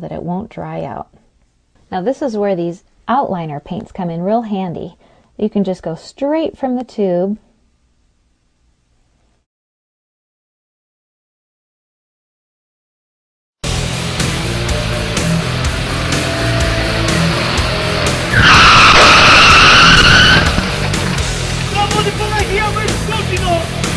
that it won't dry out. Now this is where these outliner paints come in real handy. You can just go straight from the tube Brawo, nie pomagaj, ja bez skoczy, no!